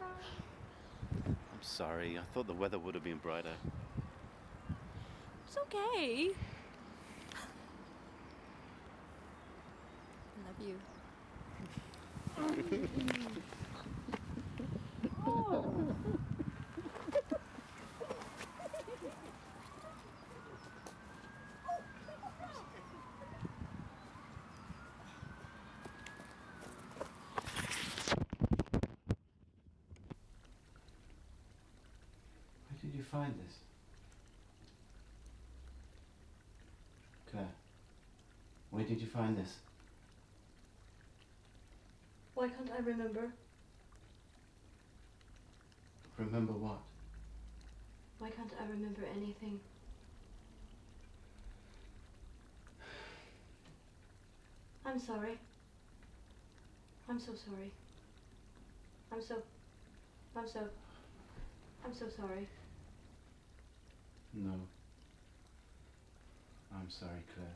I'm sorry. I thought the weather would have been brighter. It's okay. I love you. Where did you find this? Claire, where did you find this? Why can't I remember? Remember what? Why can't I remember anything? I'm sorry. I'm so sorry. I'm so sorry. No. I'm sorry, Claire.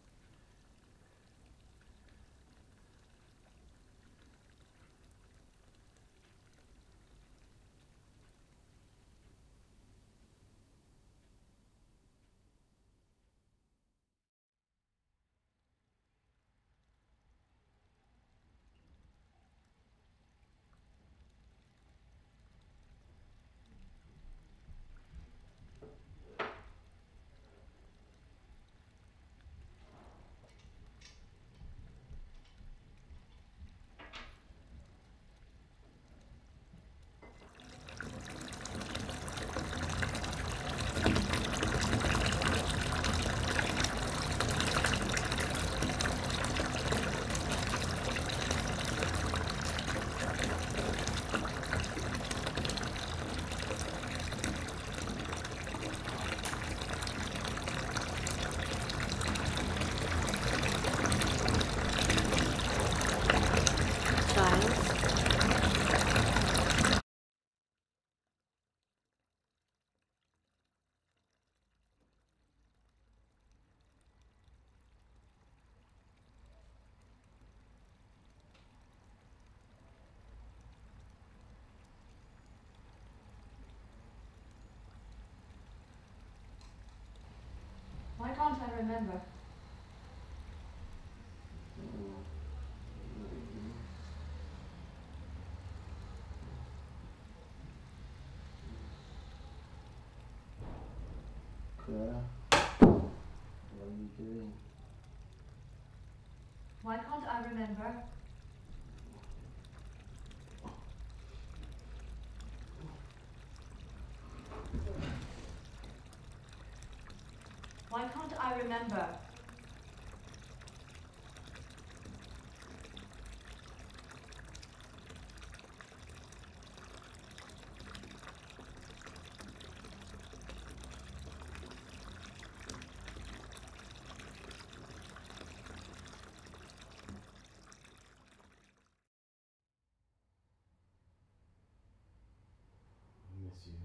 Why can't I remember? Claire, what are you doing? Why can't I remember? Why can't I remember? I miss you.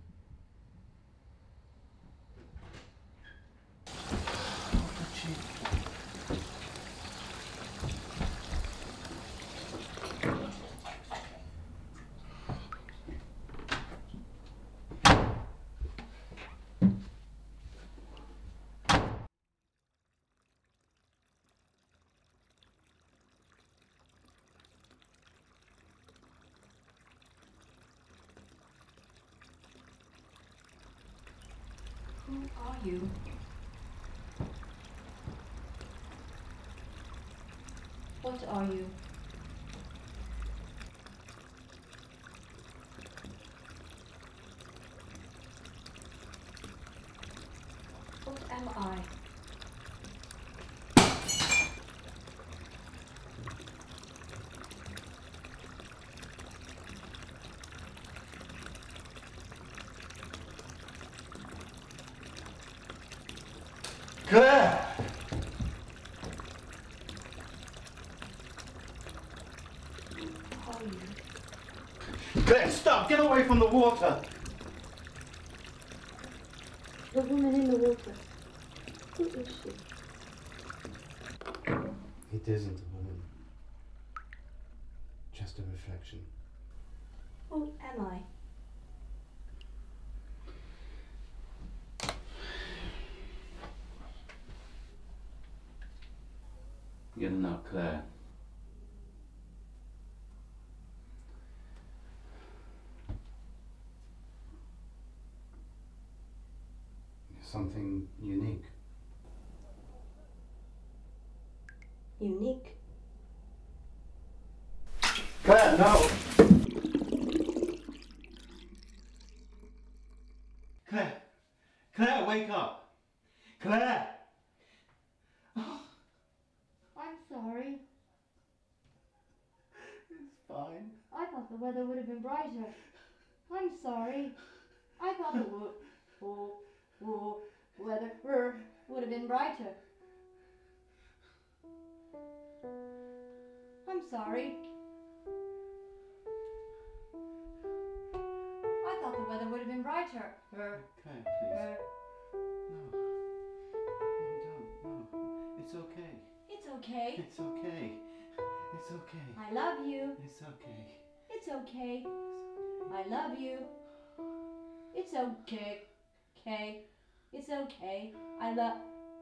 Who are you? What are you? What am I? Claire! Who are you? Claire, stop! Get away from the water! The woman in the water. Who is she? It isn't a woman. Just a reflection. Who am I? You're not Claire. You're something unique. Unique? Claire, no! Claire! Claire, wake up! Claire! I'm sorry. It's fine. I thought the weather would have been brighter. I'm sorry. I thought the weather would have been brighter. I'm sorry. I thought the weather would have been brighter. Claire, please. No. No, don't. No. It's okay. It's okay. It's okay. It's okay. I love you. It's okay. It's okay. I love you. It's okay. Okay. It's okay. I love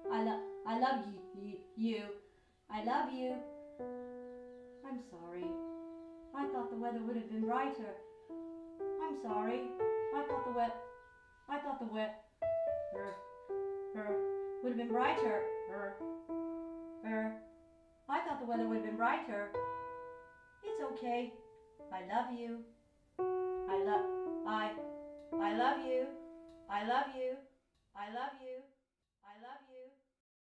you. I love you. I'm sorry. I thought the weather would have been brighter. I'm sorry. I thought the weather would have been brighter. I thought the weather would have been brighter. It's okay. I love you. I love you. I love you. I love you.